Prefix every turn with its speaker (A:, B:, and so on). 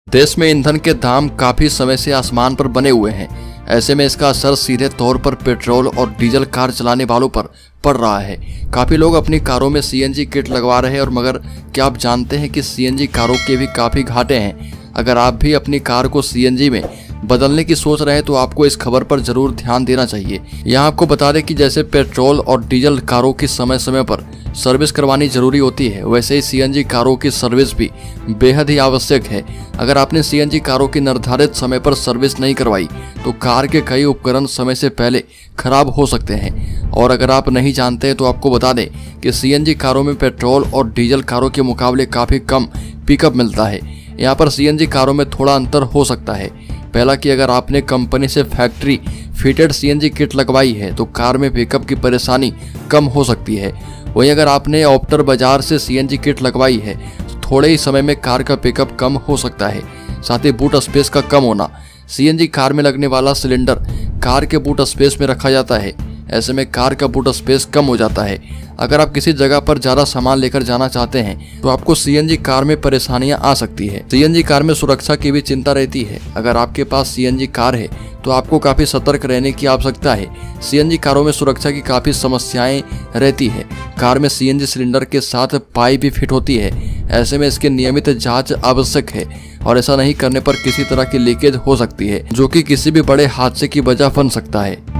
A: देश में ईंधन के दाम काफी समय से आसमान पर बने हुए हैं। ऐसे में इसका असर सीधे तौर पर पेट्रोल और डीजल कार चलाने वालों पर पड़ रहा है। काफी लोग अपनी कारों में सीएनजी किट लगवा रहे हैं और मगर क्या आप जानते हैं कि सीएनजी कारों के भी काफी घाटे हैं। अगर आप भी अपनी कार को सीएनजी में बदलने की सोच रहे हैं तो आपको इस खबर पर जरूर ध्यान देना चाहिए। यहाँ आपको बता दें कि जैसे पेट्रोल और डीजल कारों की समय समय पर सर्विस करवानी जरूरी होती है, वैसे ही सीएनजी कारों की सर्विस भी बेहद ही आवश्यक है। अगर आपने सीएनजी कारों की निर्धारित समय पर सर्विस नहीं करवाई तो कार के कई उपकरण समय से पहले खराब हो सकते हैं। और अगर आप नहीं जानते हैं तो आपको बता दें कि सीएनजी कारों में पेट्रोल और डीजल कारों के मुकाबले काफ़ी कम पिकअप मिलता है। यहाँ पर सीएनजी कारों में थोड़ा अंतर हो सकता है। पहला कि अगर आपने कंपनी से फैक्ट्री फिटेड सीएनजी किट लगवाई है तो कार में पिकअप की परेशानी कम हो सकती है। वहीं अगर आपने ऑप्टर बाजार से सीएनजी किट लगवाई है तो थोड़े ही समय में कार का पिकअप कम हो सकता है। साथ ही बूट स्पेस का कम होना। सीएनजी कार में लगने वाला सिलेंडर कार के बूट स्पेस में रखा जाता है। ऐसे में कार का बूट स्पेस कम हो जाता है। अगर आप किसी जगह पर ज़्यादा सामान लेकर जाना चाहते हैं तो आपको सीएनजी कार में परेशानियां आ सकती है। सीएनजी कार में सुरक्षा की भी चिंता रहती है। अगर आपके पास सीएनजी कार है तो आपको काफ़ी सतर्क रहने की आवश्यकता है। सीएनजी कारों में सुरक्षा की काफ़ी समस्याएं रहती है। कार में सीएनजी सिलेंडर के साथ पाइप भी फिट होती है। ऐसे में इसकी नियमित जांच आवश्यक है और ऐसा नहीं करने पर किसी तरह की लीकेज हो सकती है जो कि किसी भी बड़े हादसे की वजह बन सकता है।